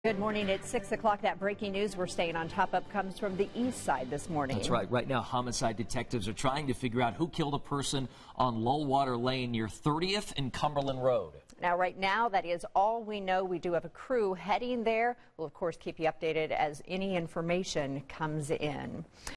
Good morning. It's 6 o'clock. That breaking news we're staying on top of comes from the east side this morning. That's right. Right now, homicide detectives are trying to figure out who killed a person on Lullwater Lane near 30th and Cumberland Road. Now, right now, that is all we know. We do have a crew heading there. We'll, of course, keep you updated as any information comes in.